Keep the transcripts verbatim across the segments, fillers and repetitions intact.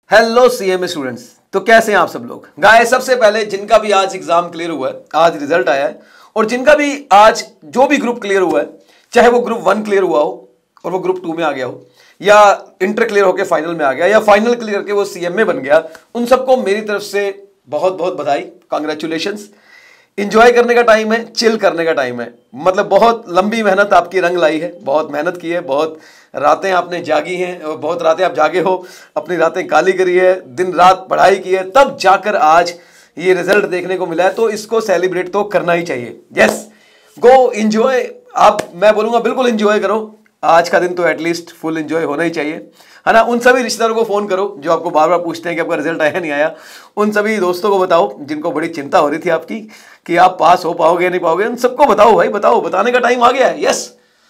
Hello CMA students, तो कैसे हैं आप सब लोग। गाइस सबसे पहले जिनका भी आज एग्जाम क्लियर हुआ है, आज रिजल्ट आया है, और जिनका भी आज जो भी ग्रुप क्लियर हुआ है, चाहे वो ग्रुप वन क्लियर हुआ हो और वो ग्रुप टू में आ गया हो, या इंटर क्लियर होकर फाइनल में आ गया, या फाइनल क्लियर करके वो सीएमए बन गया, उन सबको मेरी तरफ से बहुत बहुत बधाई, कांग्रेचुलेशंस। इंजॉय करने का टाइम है, चिल करने का टाइम है। मतलब बहुत लंबी मेहनत आपकी रंग लाई है, बहुत मेहनत की है, बहुत रातें आपने जागी हैं, बहुत रातें आप जागे हो, अपनी रातें काली करी है, दिन रात पढ़ाई की है, तब जाकर आज ये रिजल्ट देखने को मिला है। तो इसको सेलिब्रेट तो करना ही चाहिए। Yes, go enjoy. आप, मैं बोलूँगा बिल्कुल इंजॉय करो। आज का दिन तो एटलीस्ट फुल एंजॉय होना ही चाहिए, है ना। उन सभी रिश्तेदारों को फोन करो जो आपको बार बार पूछते हैं कि आपका रिजल्ट आया नहीं आया। उन सभी दोस्तों को बताओ जिनको बड़ी चिंता हो रही थी आपकी कि आप पास हो पाओगे या नहीं पाओगे, उन सबको बताओ भाई, बताओ, बताने का टाइम आ गया है। यस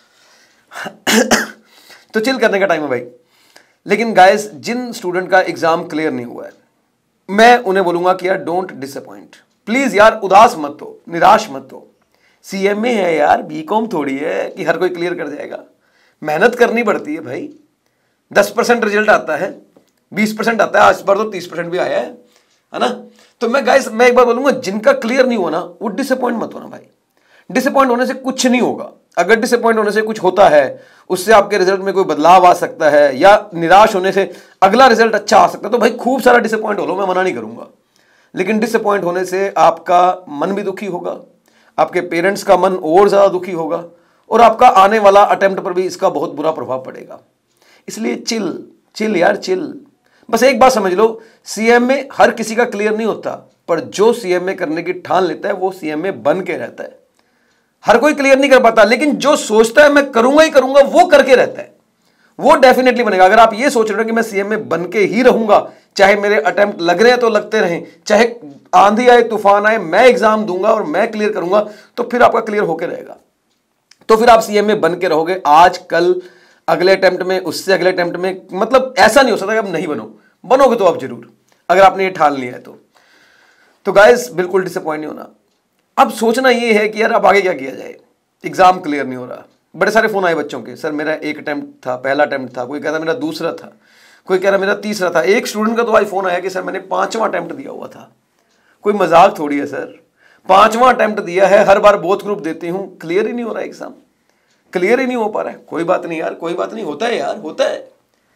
तो चिल करने का टाइम है भाई। लेकिन गाइस, जिन स्टूडेंट का एग्जाम क्लियर नहीं हुआ है, मैं उन्हें बोलूंगा कि यार डोंट डिसअपॉइंट। प्लीज यार उदास मत हो, निराश मत हो। सीएमए है यार, बीकॉम थोड़ी है कि हर कोई क्लियर कर जाएगा। मेहनत करनी पड़ती है भाई। दस परसेंट रिजल्ट आता है, बीस परसेंट आता है, आज बार तो तीस परसेंट भी आया है, है ना। तो मैं गाइस मैं एक बार बोलूंगा, जिनका क्लियर नहीं होना वो डिसअपॉइंट मत होना भाई। डिसअपॉइंट होने से कुछ नहीं होगा। अगर डिसअपॉइंट होने से कुछ होता है, उससे आपके रिजल्ट में कोई बदलाव आ सकता है, या निराश होने से अगला रिजल्ट अच्छा आ सकता है, तो भाई खूब सारा डिसअपॉइंट हो लो, मैं मना नहीं करूंगा। लेकिन डिसअपॉइंट होने से आपका मन भी दुखी होगा, आपके पेरेंट्स का मन और ज्यादा दुखी होगा, और आपका आने वाला अटेम्प्ट पर भी इसका बहुत बुरा प्रभाव पड़ेगा। इसलिए चिल चिल यार, चिल। बस एक बात समझ लो, सीएमए हर किसी का क्लियर नहीं होता, पर जो सीएमए करने की ठान लेता है वो सीएमए बन के रहता है। हर कोई क्लियर नहीं कर पाता, लेकिन जो सोचता है मैं करूंगा ही करूंगा, वो करके रहता है, वो डेफिनेटली बनेगा। अगर आप ये सोच रहे हो कि मैं सीएमए बन के ही रहूंगा, चाहे मेरे अटेम्प्ट लग रहे हैं तो लगते रहें, चाहे आंधी आए तूफान आए, मैं एग्जाम दूंगा और मैं क्लियर करूंगा, तो फिर आपका क्लियर होकर रहेगा। तो फिर आप सीएमए बन के रहोगे, आज कल अगले अटेम्प्ट में, उससे अगले अटेम्प्ट में। मतलब ऐसा नहीं हो सकता कि आप नहीं बनो, बनोगे तो आप जरूर, अगर आपने ये ठान लिया है तो। तो गाइस बिल्कुल डिसअपॉइंट नहीं होना। अब सोचना ये है कि यार अब आगे क्या किया जाए। एग्जाम क्लियर नहीं हो रहा, बड़े सारे फोन आए बच्चों के, सर मेरा एक अटेम्प्ट था, पहला अटेम्प्ट था, कोई कहता मेरा दूसरा था, कोई कह रहा मेरा तीसरा था। एक स्टूडेंट का तो आज फोन आया कि सर मैंने पांचवा अटेम्प्ट दिया हुआ था। कोई मजाक थोड़ी है सर, पांचवा अटेम्प्ट दिया है, हर बार बोथ ग्रुप देती हूं, क्लियर ही नहीं हो रहा एग्जाम, क्लियर ही नहीं हो पा रहा है। कोई बात नहीं यार, कोई बात नहीं, होता है यार, होता है।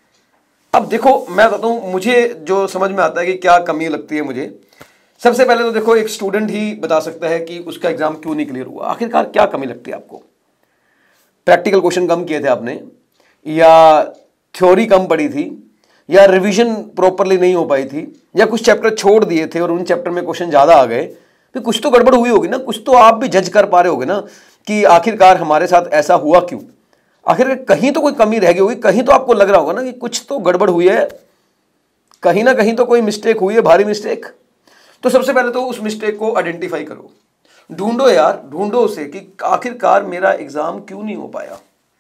अब देखो मैं बताता हूं, मुझे जो समझ में आता है कि क्या कमी लगती है मुझे। सबसे पहले तो देखो, एक स्टूडेंट ही बता सकता है कि उसका एग्जाम क्यों नहीं क्लियर हुआ। आखिरकार क्या कमी लगती है आपको? प्रैक्टिकल क्वेश्चन कम किए थे आपने, या थ्योरी कम पढ़ी थी, या रिवीजन प्रॉपरली नहीं हो पाई थी, या कुछ चैप्टर छोड़ दिए थे और उन चैप्टर में क्वेश्चन ज्यादा आ गए। तो कुछ तो गड़बड़ हुई होगी ना, कुछ तो आप भी जज कर पा रहे होगे ना कि आखिरकार हमारे साथ ऐसा हुआ क्यों। आखिर कहीं तो कोई कमी रह गई होगी, कहीं तो आपको लग रहा होगा ना कि कुछ तो गड़बड़ हुई है, कहीं ना कहीं तो कोई मिस्टेक हुई है, भारी मिस्टेक। तो सबसे पहले तो उस मिस्टेक को आइडेंटिफाई करो, ढूंढो यार, ढूंढो उसे कि आखिरकार मेरा एग्जाम क्यों नहीं हो पाया।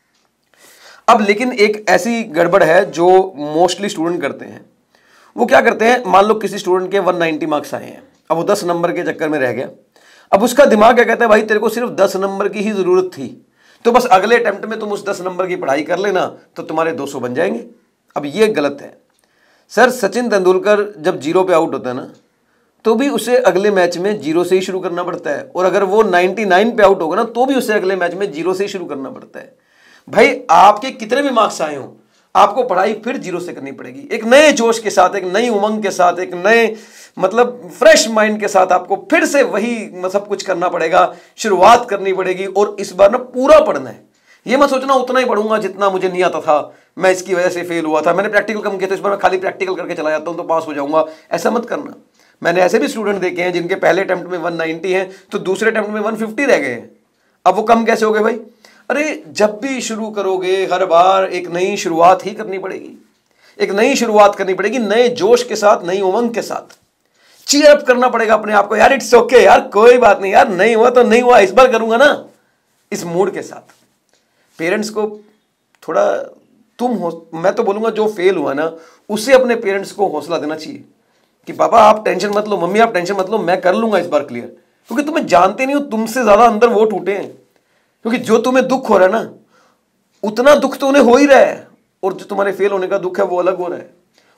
अब लेकिन एक ऐसी गड़बड़ है जो मोस्टली स्टूडेंट करते हैं। वो क्या करते हैं, मान लो किसी स्टूडेंट के एक सौ नब्बे मार्क्स आए हैं, अब वो दस नंबर के चक्कर में रह गया। अब उसका दिमाग क्या कहता है, भाई तेरे को सिर्फ दस नंबर की ही जरूरत थी, तो बस अगले अटेम्प्ट में तुम उस दस नंबर की पढ़ाई कर लेना तो तुम्हारे दो सौ बन जाएंगे। अब ये गलत है सर। सचिन तेंदुलकर जब जीरो पे आउट होता है ना, तो भी उसे अगले मैच में जीरो से ही शुरू करना पड़ता है, और अगर वो निन्यानवे पे आउट होगा ना, तो भी उसे अगले मैच में जीरो से ही शुरू करना पड़ता है। भाई आपके कितने भी मार्क्स आए हो, आपको पढ़ाई फिर जीरो से करनी पड़ेगी, एक नए जोश के साथ, एक नई उमंग के साथ, एक नए मतलब फ्रेश माइंड के साथ आपको फिर से वही सब कुछ करना पड़ेगा, शुरुआत करनी पड़ेगी। और इस बार ना पूरा पढ़ना है। ये मत सोचना उतना ही पढ़ूंगा जितना मुझे नहीं आता था, मैं इसकी वजह से फेल हुआ था, मैंने प्रैक्टिकल कम किया था, इस बार मैं खाली प्रैक्टिकल करके चला जाता हूं तो पास हो जाऊंगा। ऐसा मत करना। मैंने ऐसे भी स्टूडेंट देखे हैं जिनके पहले अटेम्प्ट में एक सौ नब्बे हैं, तो दूसरे अटेम्प्ट में एक सौ पचास रह गए हैं। अब वो कम कैसे हो गए भाई? अरे जब भी शुरू करोगे, हर बार एक नई शुरुआत ही करनी पड़ेगी, एक नई शुरुआत करनी पड़ेगी, नए जोश के साथ, नई उमंग के साथ। चीयर अप करना पड़ेगा अपने आप को, यार इट्स ओके यार, कोई बात नहीं यार, नहीं हुआ तो नहीं हुआ, इस बार करूंगा ना, इस मूड के साथ। पेरेंट्स को थोड़ा तुम हो, मैं तो बोलूंगा जो फेल हुआ ना, उसे अपने पेरेंट्स को हौसला देना चाहिए कि पापा आप टेंशन मत लो, मम्मी आप टेंशन मत लो, मैं कर लूंगा इस बार क्लियर। क्योंकि तुम्हें जानते नहीं हो, तुमसे ज्यादा अंदर वो टूटे हैं। क्योंकि जो तुम्हें दुख हो रहा है ना, उतना दुख तो उन्हें हो ही रहा है, और जो तुम्हारे फेल होने का दुख है वो अलग हो रहा है।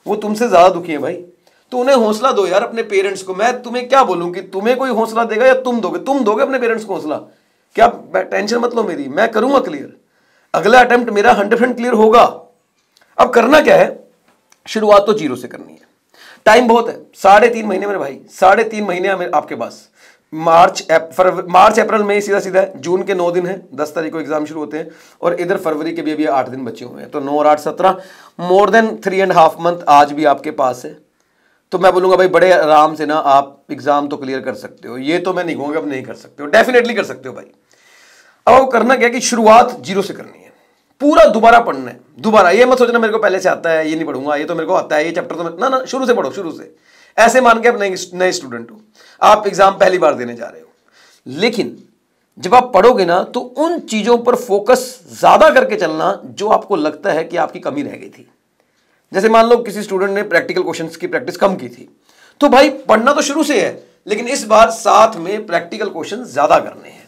वो तुमसे ज्यादा दुखी है भाई, तो उन्हें हौसला दो यार अपने पेरेंट्स को। मैं तुम्हें क्या बोलूं कि तुम्हें कोई हौसला देगा या तुम दोगे? तुम दोगे अपने पेरेंट्स को हौसला। क्या टेंशन मत लो मेरी, मैं करूंगा क्लियर, अगला अटेम्प्ट मेरा हंड्रेड परसेंट क्लियर होगा। अब करना क्या है, शुरुआत तो जीरो से करनी है। टाइम बहुत है, साढ़े तीन महीने मेरे भाई, साढ़े तीन महीने आपके पास। मार्च फरवरी मार्च अप्रैल में सीधा सीधा है, जून के नौ दिन है, दस तारीख को एग्जाम शुरू होते हैं, और इधर फरवरी के भी अभी आठ दिन बचे हुए हैं, तो नौ और आठ सत्रह, more than three and half month आज भी आपके पास है। तो मैं बोलूंगा भाई बड़े आराम से ना आप एग्जाम तो क्लियर कर सकते हो, ये तो मैं नहीं कहूंगा अब नहीं कर सकते हो, डेफिनेटली कर सकते हो भाई। अब वो करना क्या कि शुरुआत जीरो से करनी है, पूरा दोबारा पढ़ना है। दोबारा ये मत सोचना मेरे को पहले से आता है ये नहीं पढ़ूंगा, ये तो मेरे को आता है, ये चैप्टर तो ना ना शुरू से पढ़ो, शुरू से। ऐसे मान के आप नए नए स्टूडेंट हो, आप एग्जाम पहली बार देने जा रहे हो, लेकिन जब आप पढ़ोगे ना तो उन चीजों पर फोकस ज्यादा करके चलना जो आपको लगता है कि आपकी कमी रह गई थी। जैसे मान लो किसी स्टूडेंट ने प्रैक्टिकल क्वेश्चंस की प्रैक्टिस कम की थी, तो भाई पढ़ना तो शुरू से है, लेकिन इस बार साथ में प्रैक्टिकल क्वेश्चन ज्यादा करने हैं।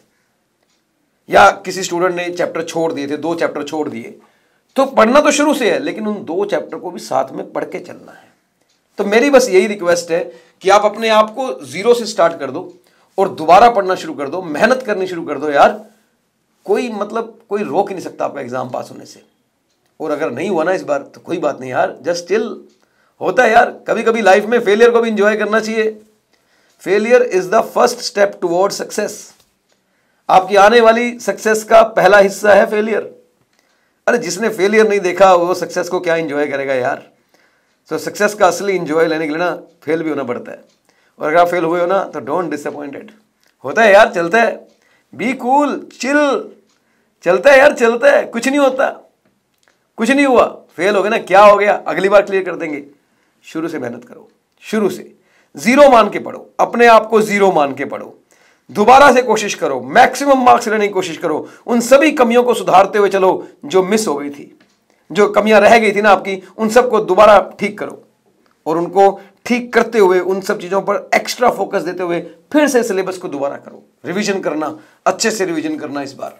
या किसी स्टूडेंट ने चैप्टर छोड़ दिए थे, दो चैप्टर छोड़ दिए, तो पढ़ना तो शुरू से है, लेकिन उन दो चैप्टर को भी साथ में पढ़ के चलना है। तो मेरी बस यही रिक्वेस्ट है कि आप अपने आप को जीरो से स्टार्ट कर दो और दोबारा पढ़ना शुरू कर दो, मेहनत करनी शुरू कर दो यार। कोई मतलब कोई रोक ही नहीं सकता आपका एग्जाम पास होने से। और अगर नहीं हुआ ना इस बार तो कोई बात नहीं यार, जस्ट स्टिल होता है यार, कभी कभी लाइफ में फेलियर को भी इंजॉय करना चाहिए। Failure is the first step toward success. आपकी आने वाली सक्सेस का पहला हिस्सा है फेलियर। अरे जिसने फेलियर नहीं देखा वो सक्सेस को क्या इंजॉय करेगा यार। सो so, सक्सेस का असली इंजॉय लेने के लिए ना फेल भी होना पड़ता है, और अगर आप फेल हुए हो ना तो डोंट डिसअपॉइंटेड। होता है यार, चलता है, बी कूल चिल, चलता है यार, चलता है, कुछ नहीं होता, कुछ नहीं हुआ, फेल हो गए ना, क्या हो गया, अगली बार क्लियर कर देंगे। शुरू से मेहनत करो, शुरू से जीरो मान के पढ़ो, अपने आप को जीरो मान के पढ़ो, दोबारा से कोशिश करो, मैक्सिमम मार्क्स लेने की कोशिश करो, उन सभी कमियों को सुधारते हुए चलो जो मिस हो गई थी, जो कमियां रह गई थी ना आपकी, उन सबको दोबारा ठीक करो, और उनको ठीक करते हुए उन सब चीजों पर एक्स्ट्रा फोकस देते हुए फिर से सिलेबस को दोबारा करो। रिवीजन करना, अच्छे से रिवीजन करना इस बार।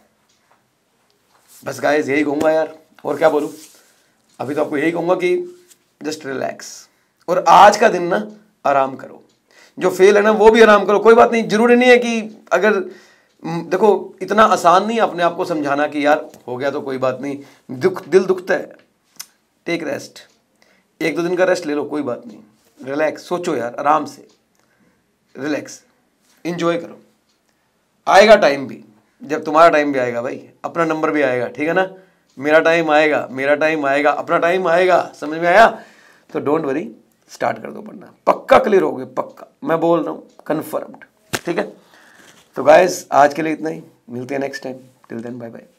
बस गाइस यही कहूंगा यार, और क्या बोलूं। अभी तो आपको यही कहूंगा कि जस्ट रिलैक्स, और आज का दिन ना आराम करो। जो फेल है ना वो भी आराम करो, कोई बात नहीं, जरूरी नहीं है कि अगर देखो इतना आसान नहीं अपने आप को समझाना कि यार हो गया तो कोई बात नहीं, दुख दिल दुखता है, टेक रेस्ट, एक दो दिन का रेस्ट ले लो, कोई बात नहीं, रिलैक्स, सोचो यार आराम से, रिलैक्स, इंजॉय करो। आएगा टाइम भी, जब तुम्हारा टाइम भी आएगा भाई, अपना नंबर भी आएगा, ठीक है ना। मेरा टाइम आएगा, मेरा टाइम आएगा, अपना टाइम आएगा, समझ में आया। तो डोंट वरी, स्टार्ट कर दो पढ़ना, पक्का क्लियर हो गए, पक्का, मैं बोल रहा हूँ, कन्फर्म्ड, ठीक है। तो गाइस आज के लिए इतना ही, मिलते हैं next time, till then bye bye.